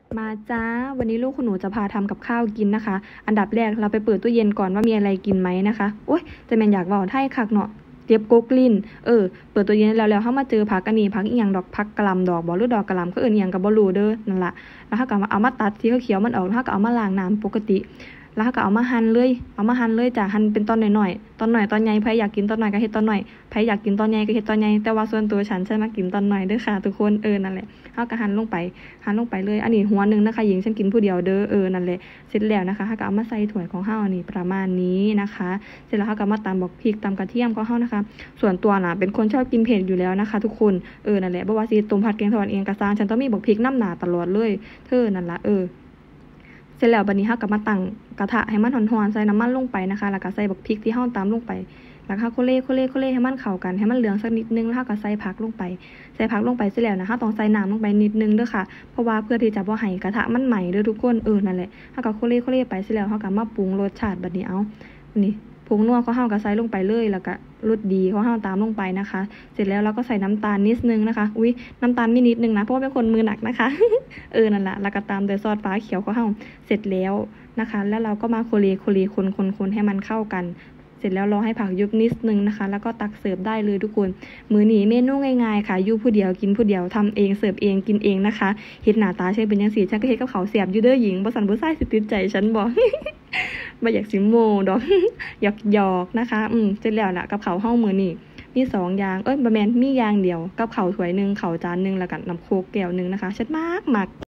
มาจ้าวันนี้ลูกคุณหนูจะพาทำกับข้าวกินนะคะ อันดับแรกเราไปเปิดตู้เย็นก่อนว่ามีอะไรกินไหมนะคะโอ๊ยแต่แม่นอยากบอกไทยคักเนาะเจ็บกกลิ้นเปิดตู้เย็นแล้วเฮามาเจอผักอันนี้ผักอีหยังดอกผักกะหล่ำดอกบ่หรือดอกกะหล่ำก็เอิ้นอีหยังก็บ่รู้เด้อนั่นล่ะแล้วเฮาก็เอามาตัดสีเขียวๆมันออกแล้วเฮาก็เอามาล้างน้ำปกติแล้วเฮาก็เอามาหั่นเลยจ้ะหั่นเป็นตอนน้อยๆตอนน้อยตอนใหญ่ไผอยากกินตอนน้อยก็เฮ็ดตอนน้อยไผอยากกินตอนใหญ่ก็เฮ็ดตอนใหญ่แต่ว่าส่วนตัวฉันมักกินตอนน้อยเด้อค่ะทุกคนนั่นแหละเฮาก็หั่นลงไปเลยอันนี้หัวนึงนะคะหญิงฉันกินผู้เดียวเด้อนั่นแหละเสร็จแล้วนะคะเฮาก็เอามาใส่ถ้วยของเฮานี่ประมาณนี้นะคะเสร็จแล้วเฮาก็มาตำบักพริกตำกระเทียมของเฮานะคะส่วนตัวน่ะเป็นคนชอบกินเผ็ดอยู่แล้วนะคะทุกคนนั่นแหละบ่ว่าสิต้มผัดแกงทอดเองก็สร้างฉันต้องมีบักพริกน้ำหน้าตลอดเลยนั่นล่ะเสร็จแล้วบัดนี้เฮาก็มาตั้งกระทะให้มันร้อนๆใส่น้ำมันลงไปนะคะแล้วก็ใส่บักพริกที่เฮาตำลงไปแล้วก็โคเล่ให้มันเข้ากันให้มันเหลืองสักนิดนึงแล้วเฮาก็ใส่ผักลงไปเสร็จแล้วนะเฮาต้องใส่น้ำลงไปนิดนึงเด้อค่ะเพราะว่าเพื่อที่จะบ่ให้กระทะมันไหม้เด้อทุกคนนั่นแหละเฮาก็โคเล่ไปเสร็จแล้วเฮาก็มาปรุงรสชาติบัดนี้เอานี่ผงนัวของเฮาก็ใส่ลงไปเลยแล้วก็รสดีของเฮาตามลงไปนะคะเสร็จแล้วเราก็ใส่น้ำตาลนิดนึงนะคะอุ๊ยน้ำตาลมีนิดนึงนะเพราะว่าเป็นคนมือหนักนะคะ นั่นแหละแล้วก็ตามด้วยซอสฟ้าเขียวของเฮาเสร็จแล้วนะคะแล้วเราก็มาโคเลคนให้มันเข้ากันเสร็จแล้วรอให้ผักยุบนิดนึงนะคะแล้วก็ตักเสิร์ฟได้เลยทุกคนมื้อนี้เมนูง่ายๆค่ะอยู่ผู้เดียวกินผู้เดียวทำเองเสิร์ฟเองกินเองนะคะเฮ็ดหน้าตาใช่เป็นจังซี่ฉันก็เฮ็ดกับเขาวแซ่บอยู่เด้อหญิงบ่ซั่นบ่ใส่สิติดใจฉันบ่ บ่อยากสิโมดอก หยอกนะคะเสร็จแล้วล่ะกับข้าวเฮามื้อนี้มี2อย่างบ่แม่นมีอย่างเดียวกับข้าวถ้วยนึงข้าวจานนึงแล้วก็น้ำโค้กแก้วนึงนะคะฉันมัก